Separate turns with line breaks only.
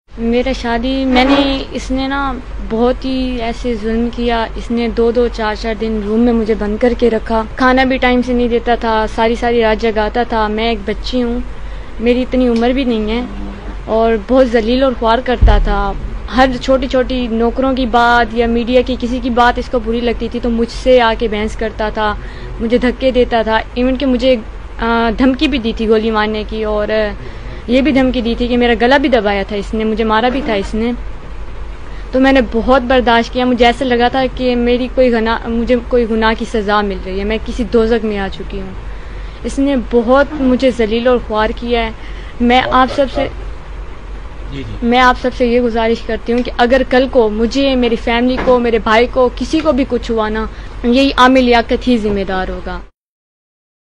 मेरा शादी इसने ना बहुत ही ऐसे जुल्म किया। इसने 2-2 4-4 दिन रूम में मुझे बंद करके रखा। खाना भी टाइम से नहीं देता था, सारी सारी रात जगाता था। मैं एक बच्ची हूँ, मेरी इतनी उम्र भी नहीं है, और बहुत जलील और ख्वार करता था। हर छोटी छोटी नौकरों की बात या मीडिया की किसी की बात इसको बुरी लगती थी तो मुझसे आके बहस करता था, मुझे धक्के देता था। इवन कि मुझे धमकी भी दी थी गोली मारने की, और ये भी धमकी दी थी कि मेरा गला भी दबाया था इसने, मुझे मारा भी था इसने। तो मैंने बहुत बर्दाश्त किया। मुझे ऐसा लगा था कि मुझे कोई गुनाह की सज़ा मिल रही है, मैं किसी दोज़ख में आ चुकी हूँ। इसने बहुत मुझे जलील और ख्वार किया है। मैं आप सबसे ये गुजारिश करती हूँ कि अगर कल को मुझे, मेरी फैमिली को, मेरे भाई को, किसी को भी कुछ हुआ ना, यही आमिर लियाकत ही जिम्मेदार होगा।